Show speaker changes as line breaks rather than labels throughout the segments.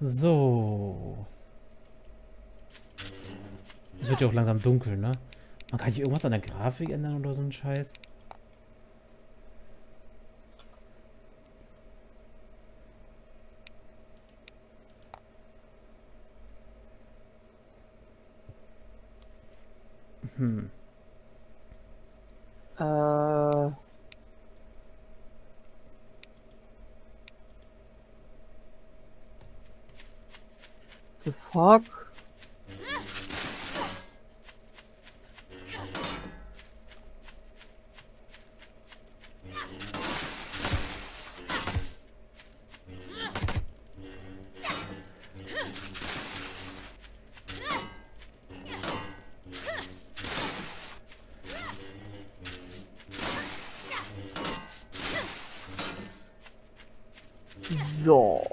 So. Es wird ja auch langsam dunkel, ne? Man kann hier irgendwas an der Grafik ändern oder so ein Scheiß. Hm.
Äh. The fuck? So.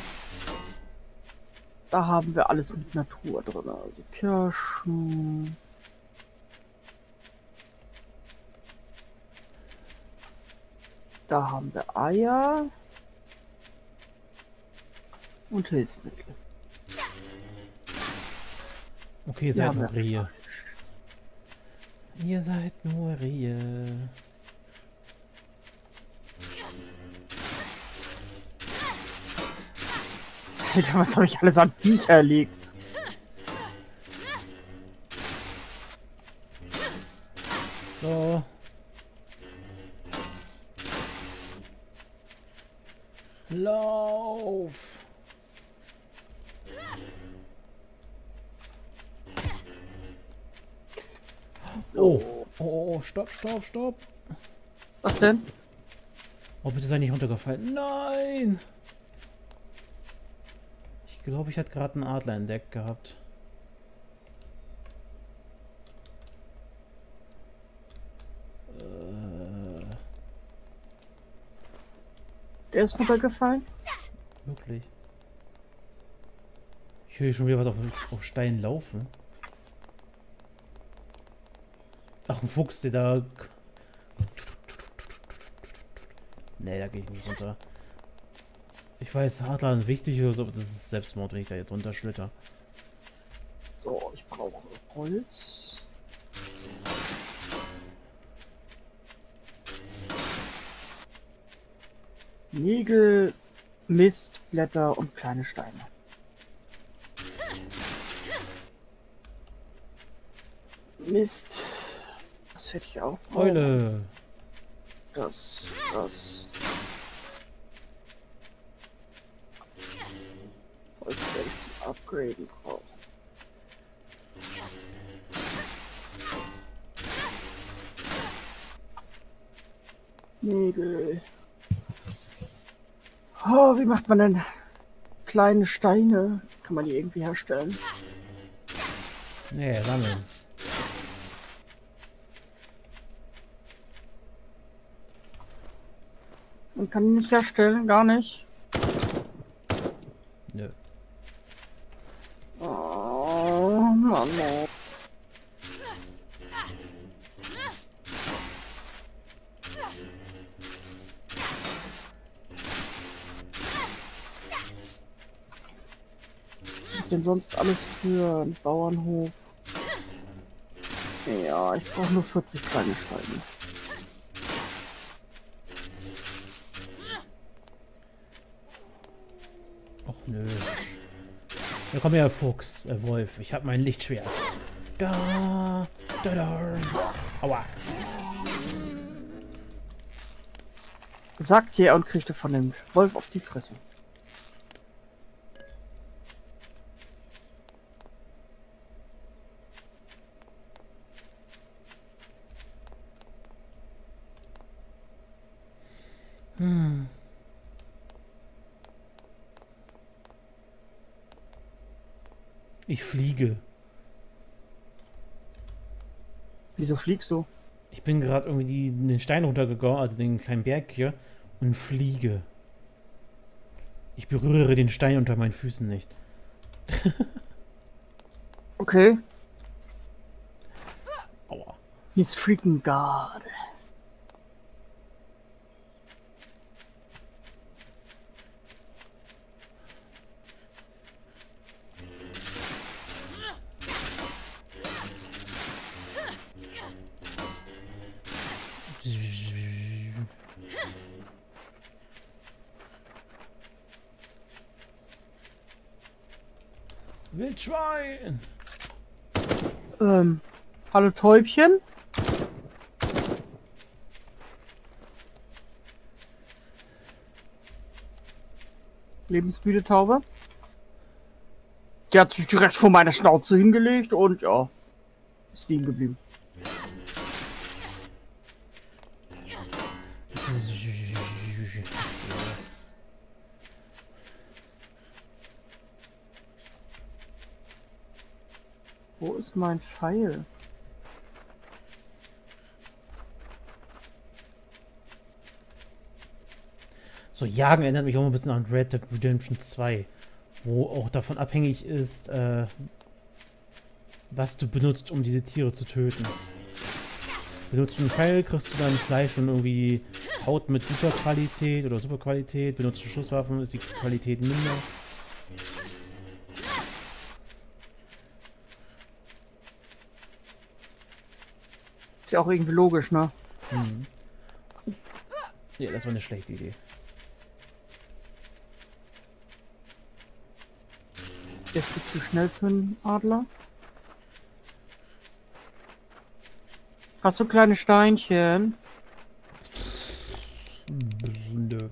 Da haben wir alles mit Natur drin. Also Kirschen. Da haben wir Eier. Und Hilfsmittel.
Okay, ihr
Hier
seid
haben
nur
wir
Rehe.
Fleisch.
Ihr seid nur Rehe.
Alter, was habe ich alles an Viecher erlegt?
So. Lauf!
So.
Oh, stopp, stopp, stopp.
Was denn?
Oh, bitte sei nicht runtergefallen. Nein! Ich glaube, ich hatte gerade einen Adler entdeckt gehabt.
Der ist runtergefallen?
Wirklich. Ich höre hier schon wieder was auf Stein laufen. Ach, ein Fuchs, der da... Nee, da gehe ich nicht runter. Ich weiß, Adler ist wichtig oder so, aber das ist Selbstmord, wenn ich da jetzt runterschlitter.
So, ich brauche Holz. Nägel, Mist, Blätter und kleine Steine. Mist. Das werde ich auch brauchen.
Eule!
Das. Holz werde ich zum Upgraden brauchen. Nägel. Oh, wie macht man denn kleine Steine? Kann man die irgendwie herstellen?
Nee, sammeln.
Man kann die nicht herstellen, gar nicht.
Nö.
Oh, Mann. Oh. Was denn sonst alles für einen Bauernhof? Ja, ich brauche nur 40 kleine Steine.
Och nö. Ja, komm her, Fuchs, Wolf. Ich hab mein Lichtschwert. Da, da. Aua.
Sagt er und kriegte von dem Wolf auf die Fresse.
Ich fliege.
Wieso fliegst du?
Ich bin gerade irgendwie den Stein runtergegangen, also den kleinen Berg hier, und fliege. Ich berühre den Stein unter meinen Füßen nicht.
Okay.
Aua.
He's freaking God.
Wildschwein!
Hallo Täubchen? Lebensmüde Taube? Die hat sich direkt vor meiner Schnauze hingelegt und ja, ist liegen geblieben. Wo ist mein Pfeil?
So, Jagen erinnert mich auch ein bisschen an Red Dead Redemption 2, wo auch davon abhängig ist, was du benutzt, um diese Tiere zu töten. Benutzt du einen Pfeil, kriegst du dann Fleisch und irgendwie Haut mit guter Qualität oder super Qualität. Benutzt du Schusswaffen, ist die Qualität minder.
Ist ja auch irgendwie logisch, ne?
Mhm. Ja, das war eine schlechte Idee.
Der ist viel zu schnell für einen Adler. Hast du kleine Steinchen?
Nö.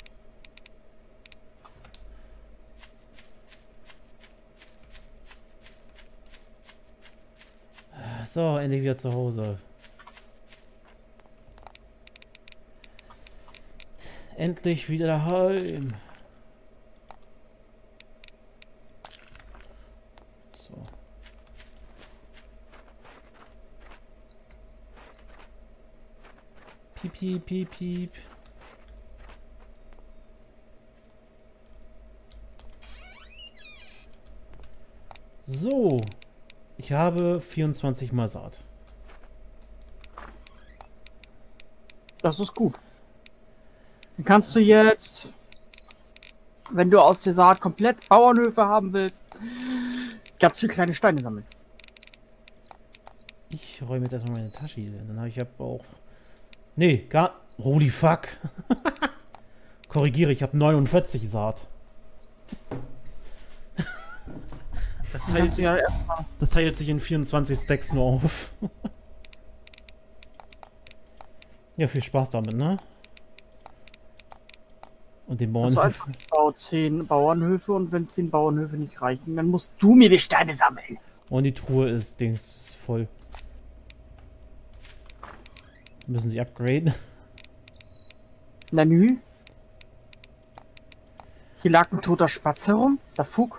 So, endlich wieder zu Hause. Endlich wieder daheim. So. Piep, piep, piep, piep. So. Ich habe 24 Mal Saat.
Das ist gut. Dann kannst du jetzt, wenn du aus der Saat komplett Bauernhöfe haben willst, ganz viele kleine Steine sammeln.
Ich räume jetzt erstmal meine Tasche hier. Dann habe ich auch... Nee, gar... Holy fuck. Korrigiere, ich habe 49 Saat. Das teilt sich in 24 Stacks nur auf. Ja, viel Spaß damit, ne? Und den
Also
Bauernhöfen.
einfach, ich baue 10 Bauernhöfe und wenn 10 Bauernhöfe nicht reichen, dann musst du mir die Steine sammeln.
Und die Truhe ist Dings voll. Müssen sie upgraden.
Nanü? Hier lag ein toter Spatz herum. Der Fug.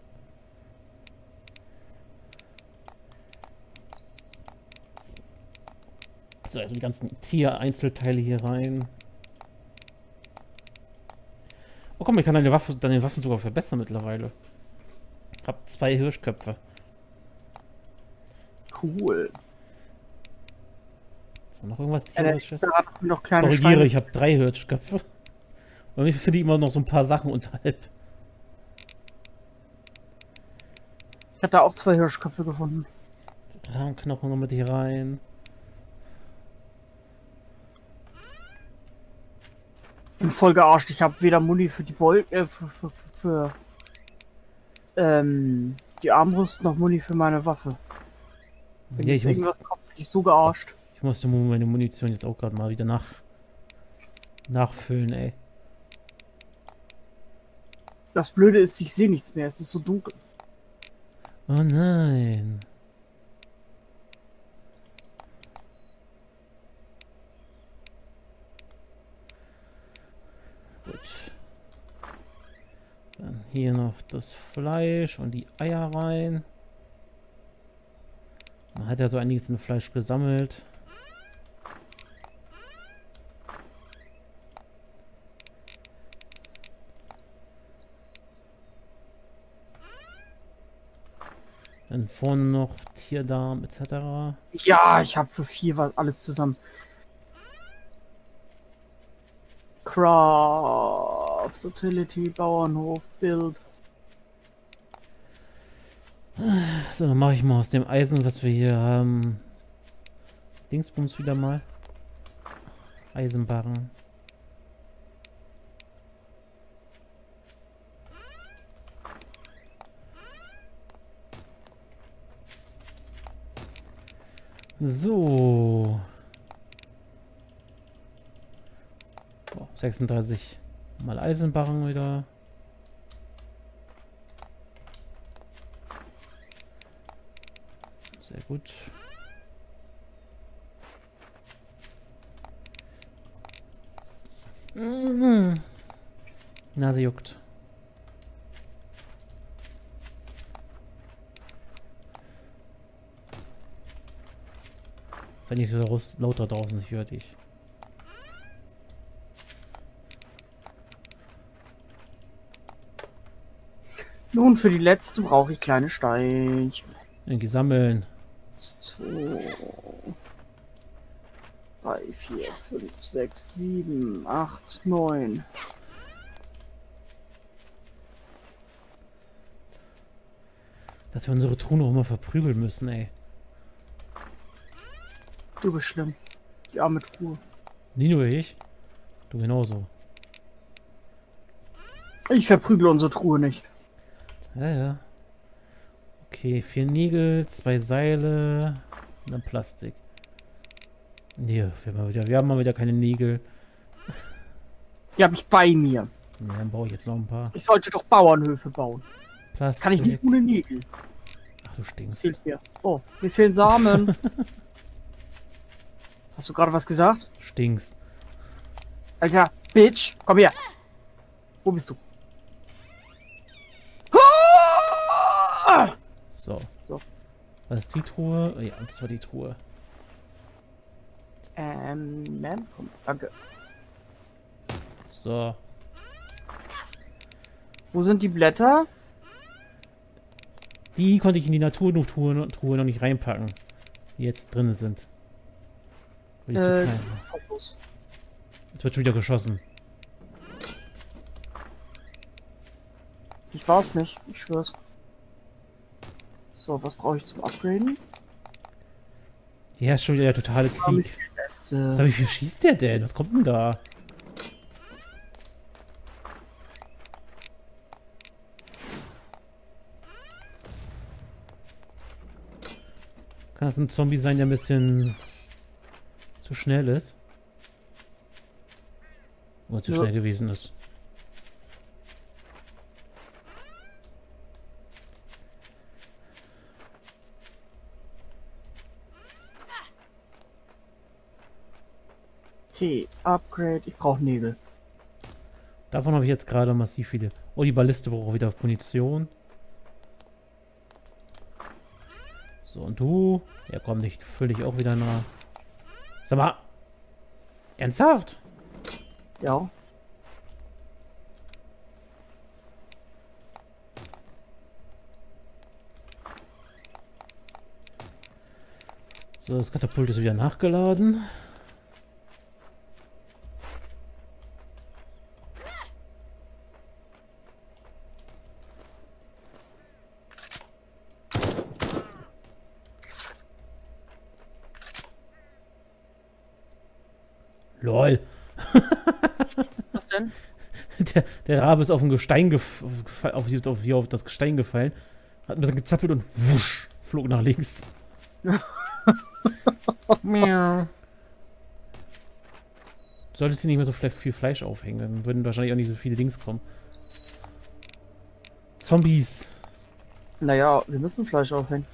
So, also die ganzen Tier-Einzelteile hier rein. Oh komm, ich kann deine Waffen sogar verbessern mittlerweile. Hab 2 Hirschköpfe.
Cool.
So, noch irgendwas
Der
Tierisches?
nächste hat noch kleine
Korrigiere,
Steine.
ich habe 3 Hirschköpfe. Und ich finde immer noch so ein paar Sachen unterhalb.
Ich hatte auch 2 Hirschköpfe gefunden.
Rahmenknochen noch mit hier rein.
Bin voll gearscht. Ich habe weder Muni für die für die Armbrust noch Muni für meine Waffe. Wenn
Ja,
jetzt irgendwas kommt, bin ich so gearscht.
ich musste meine Munition jetzt auch gerade mal wieder nachfüllen, ey.
Das Blöde ist, ich sehe nichts mehr. Es ist so dunkel.
Oh nein. Gut. Dann hier noch das Fleisch und die Eier rein. Man hat ja so einiges in Fleisch gesammelt. Dann vorne noch Tierdarm etc.
Ja, ich habe für 4 was alles zusammen. Craft, Utility, Bauernhof, Build.
So, dann mache ich mal aus dem Eisen, was wir hier haben. Dingsbums wieder mal. Eisenbarren. So. Oh, 36 mal Eisenbarren wieder. Sehr gut. Nase juckt. Sei nicht so laut da draußen, ich höre dich.
Nun, für die letzte brauche ich kleine Steinchen.
Irgendwie sammeln.
2, 3, 4, 5, 6, 7, 8, 9.
Dass wir unsere Truhe noch immer verprügeln müssen, ey.
Du bist schlimm. Die arme Truhe.
Nie nur ich. Du genauso.
Ich verprügle unsere Truhe nicht.
Ja, ja. Okay, 4 Nägel, 2 Seile und dann Plastik. Nee, wir haben mal wieder keine Nägel.
Die habe ich bei mir.
Nee, dann baue ich jetzt noch ein paar.
Ich sollte doch Bauernhöfe bauen.
Plastik.
Kann ich nicht ohne Nägel.
Ach, du
Das
stinkst.
fehlt mir. Oh, mir fehlen Samen. Hast du gerade was gesagt?
Stinkst.
Alter, Bitch, komm her. Wo bist du? Ah!
So.
So.
Was ist die Truhe? Ja, das war die Truhe.
Komm, danke.
So.
Wo sind die Blätter?
Die konnte ich in die Naturtruhe noch nicht reinpacken. Die jetzt drin sind. Weil die zu klein waren.
sofort los.
Jetzt wird schon wieder geschossen.
Ich war's nicht, ich schwör's. So, was brauche ich zum Upgraden?
Hier ist schon wieder der totale Krieg.
Beste.
Sag, wie viel schießt der denn? Was kommt denn da? Kann das ein Zombie sein, der ein bisschen zu schnell ist? Oder zu schnell gewesen ist?
Upgrade, ich brauche Nebel.
Davon habe ich jetzt gerade massiv viele. Oh, die Balliste braucht auch wieder Munition. So, und du? Ja, komm, nicht. Füll dich auch wieder nach. Sag mal. Ernsthaft?
Ja.
So, das Katapult ist wieder nachgeladen. LOL.
Was denn?
Der Rabe ist auf ein Gestein auf das Gestein gefallen, hat ein bisschen gezappelt und wusch, flog nach links. Miau. Du solltest hier nicht mehr so viel Fleisch aufhängen, dann würden wahrscheinlich auch nicht so viele Dings kommen. Zombies.
Naja, wir müssen Fleisch aufhängen.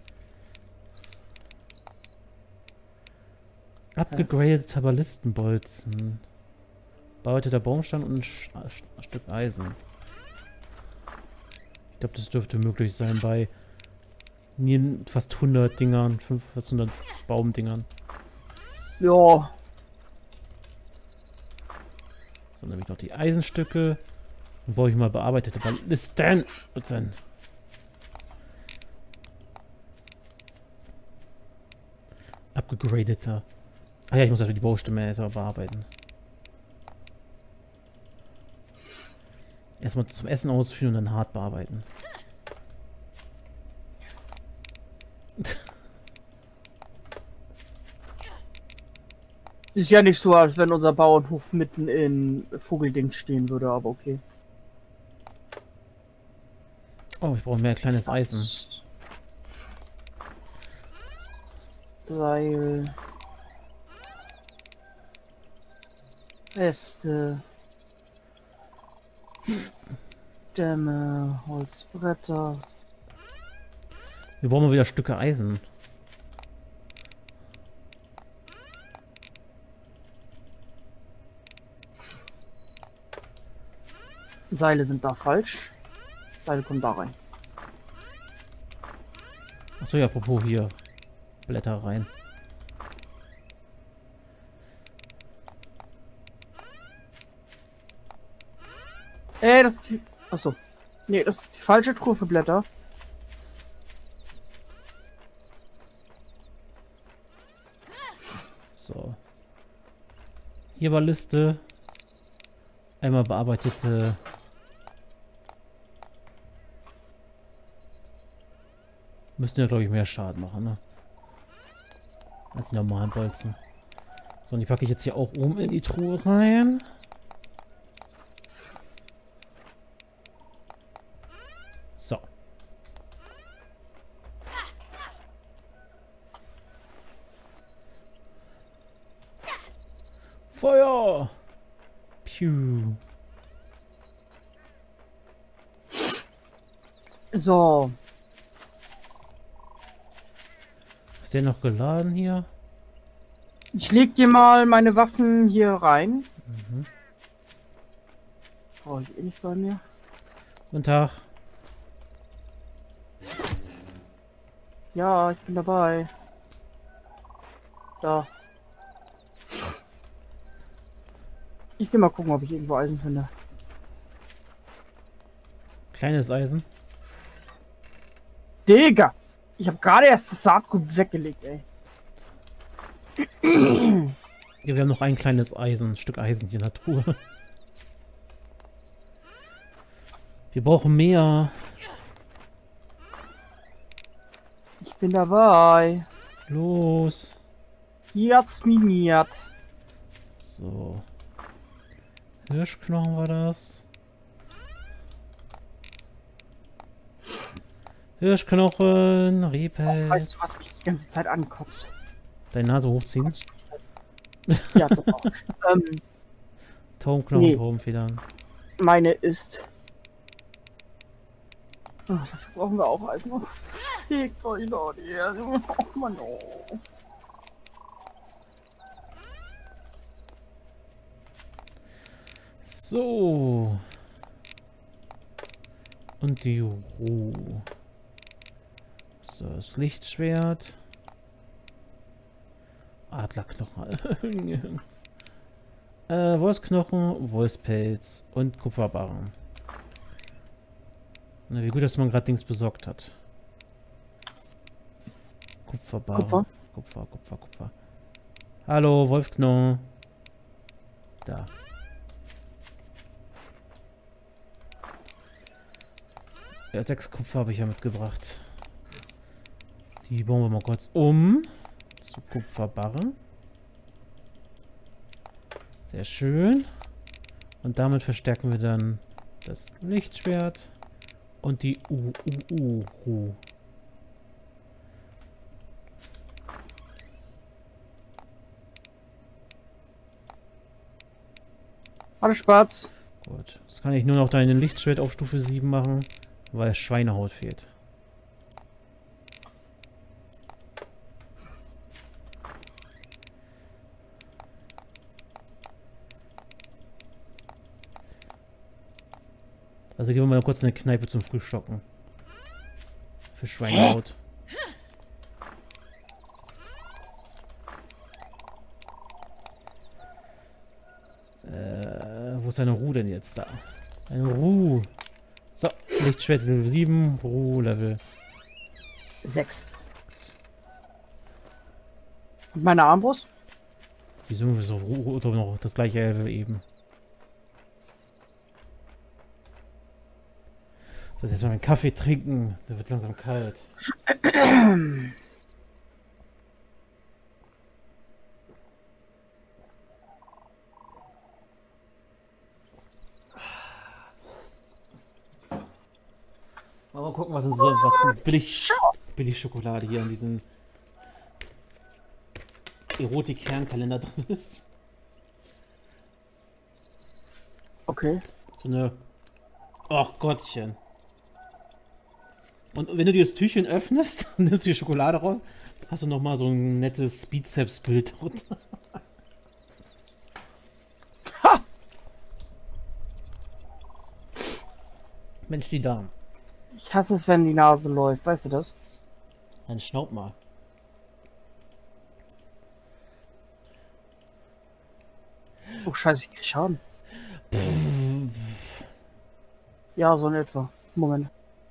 Abgegradeter Ballistenbolzen. Bearbeiteter Baumstamm und ein Stück Eisen. Ich glaube, das dürfte möglich sein bei fast 100 Dingern, fast 100 Baumdingern.
Ja.
So, nämlich noch die Eisenstücke. Dann baue ich mal bearbeitete Ballisten. Abgegradeter. Ah ja, ich muss also die Baustimme erstmal bearbeiten. Erstmal zum Essen ausführen und dann hart bearbeiten.
Ist ja nicht so, als wenn unser Bauernhof mitten in Vogeldings stehen würde, aber okay.
Oh, ich brauche mehr kleines Eisen.
Seil. Äste. Stämme, Holzbretter.
Wir brauchen mal wieder Stücke Eisen.
Seile sind da falsch. Seile kommen da rein.
Achso, ja, apropos hier. Blätter rein.
Das ist die... Achso. Nee, das ist die falsche Truhe für Blätter.
So. Hier war Liste. Einmal bearbeitete... Müssten ja, glaube ich, mehr Schaden machen, ne? Als die normalen Bolzen. So, und die packe ich jetzt hier auch oben in die Truhe rein. So. Feuer! Piu.
So.
Ist der noch geladen hier?
Ich leg dir mal meine Waffen hier rein.
Mhm.
Brauche ich eh nicht bei mir.
Guten Tag.
Ja, ich bin dabei. Da. Ich geh mal gucken, ob ich irgendwo Eisen finde.
Kleines Eisen.
Digga! Ich habe gerade erst das Saatgut weggelegt, ey.
Ja, wir haben noch ein kleines Eisen, ein Stück Eisen hier in der Truhe. Wir brauchen mehr.
Ich bin dabei.
Los.
Jetzt miniert.
So. Hirschknochen war das. Hirschknochen, Rehpelz.
Weißt du, was mich die ganze Zeit ankotzt?
Deine Nase hochziehen.
Ja, doch.
Taumknochen,
Nee.
Taubenfedern.
Meine ist... Ach, dafür brauchen wir auch Eisen. Oh, fickt euch Leute. Oh Mann, oh.
So. Und die Ruhe. So, das Lichtschwert. Adlerknochen. Wolfsknochen, Wolfspelz und Kupferbarren. Na, wie gut, dass man gerade Dings besorgt hat. Kupferbarren. Kupfer. Hallo, Wolfsknochen. Da. Ja, 6 Kupfer habe ich ja mitgebracht. Die bauen wir mal kurz um. Zu Kupferbarren. Sehr schön. Und damit verstärken wir dann das Lichtschwert und die Ruh.
Hallo Spatz.
Gut. Jetzt kann ich nur noch dein Lichtschwert auf Stufe 7 machen, weil Schweinehaut fehlt. Also gehen wir mal kurz in eine Kneipe zum Frühstocken. Für Schweinehaut. Wo ist deine Ruhe denn jetzt da? Eine Ruhe. So, Lichtschwert Level 7, Ruhe Level
6. Und meine Armbrust?
Die sind so Ruhe oder noch das gleiche Level eben. So, jetzt mal einen Kaffee trinken. Der wird langsam kalt. Mal gucken, was so billig Schokolade hier an diesen Erotik-Kernkalender drin ist.
Okay.
So eine... Ach Gottchen. Und wenn du dir das Tüchchen öffnest und nimmst die Schokolade raus, hast du nochmal so ein nettes Bizeps-Bild drunter.
Ha!
Mensch, die Damen.
Ich hasse es, wenn die Nase läuft, weißt du das?
Dann schnaub mal.
Oh scheiße, ich krieg Schaden. Ja, so in etwa. Moment.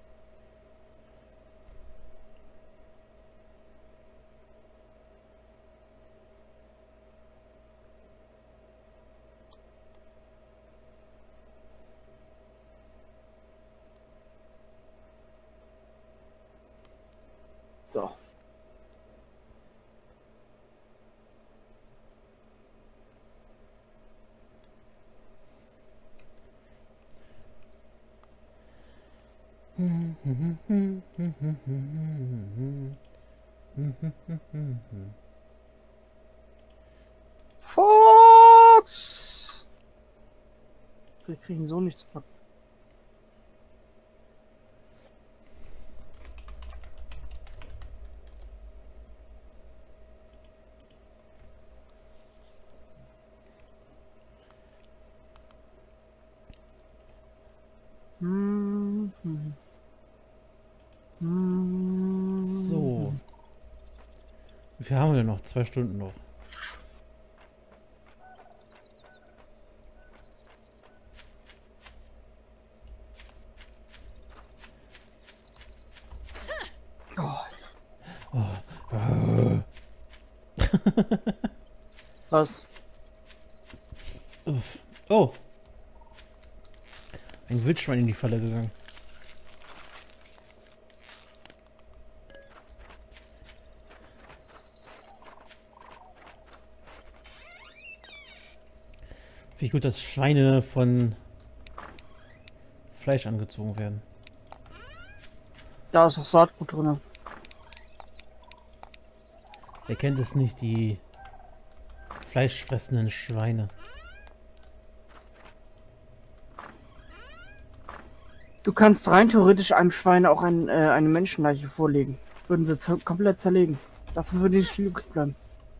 So. Fox! Wir kriegen so nichts packen.
So. Wie viel haben wir denn noch? 2 Stunden noch.
Was?
Uff. Oh. Ein Wildschwein in die Falle gegangen. Wie gut, dass Schweine von Fleisch angezogen werden.
Da ist auch Saatgut drin.
Wer kennt es nicht, die fleischfressenden Schweine?
Du kannst rein theoretisch einem Schwein auch eine Menschenleiche vorlegen. Würden sie komplett zerlegen. Davon würde nicht viel übrig bleiben.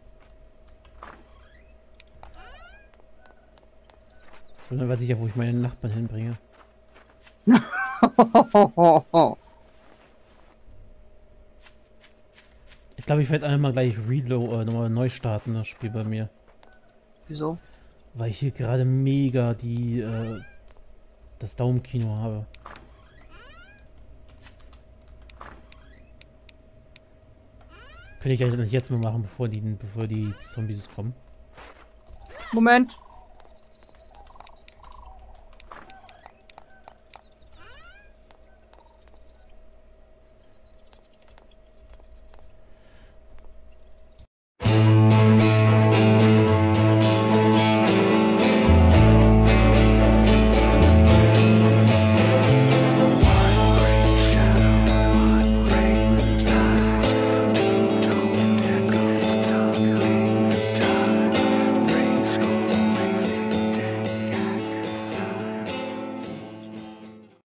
Und dann weiß ich ja, wo ich meine Nachbarn hinbringe. Ich glaube, ich werde einmal gleich nochmal neu starten, das Spiel bei mir.
Wieso?
Weil ich hier gerade mega das Daumenkino habe. Könnte ich eigentlich jetzt mal machen, bevor die Zombies kommen.
Moment.